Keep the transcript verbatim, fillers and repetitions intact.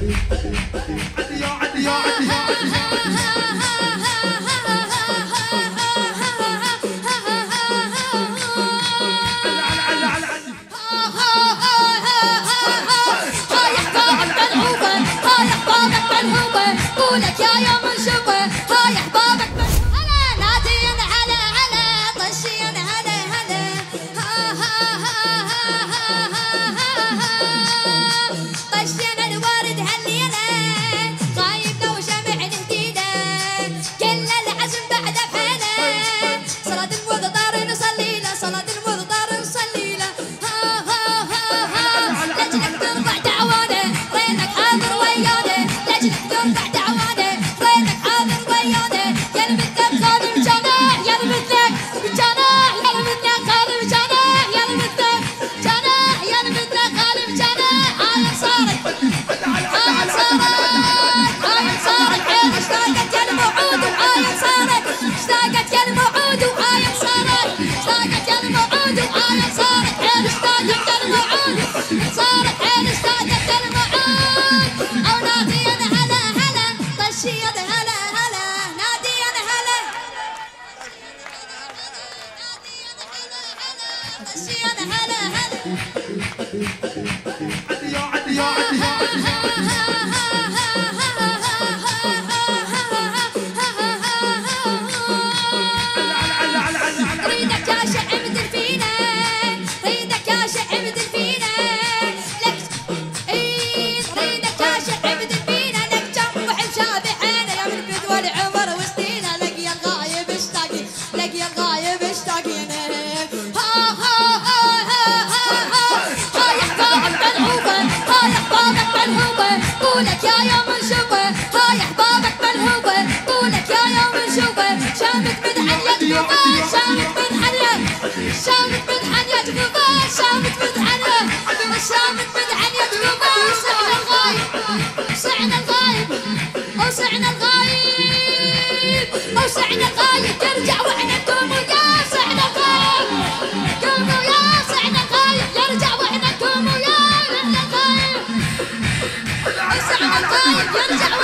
قولك يا يوم نشوفه هاي احبابك هلا نادين هلا هلا طشين هلا هلا ها ها ها ها ها ها طشين الورد هالليله غايب لو شمع جديده كل العزم بعد بحاله صلاة المضطر نصلي له صلاة المضطر نصلي له ها ها ها ها لجلك ترفع دعوانه وينك حاضر ويانا لجلك ترفع دعوانه قولك يا يوم نشوفه هاي احبابك ملهوبه قولك يا يوم نشوفه شامك من حنيت غبار شامك من حنيت شامك من حنيت غبار شامك من حنيت شامك من حنيت غبار سعنا الغايب سعنا الغايب او سعنا الغايب او سعنا الغايب يرجع واحنا نقوم وياه سعنا الغايب قوموا يا سعنا الغايب يرجع واحنا نقوم وياه سعنا الغايب يرجع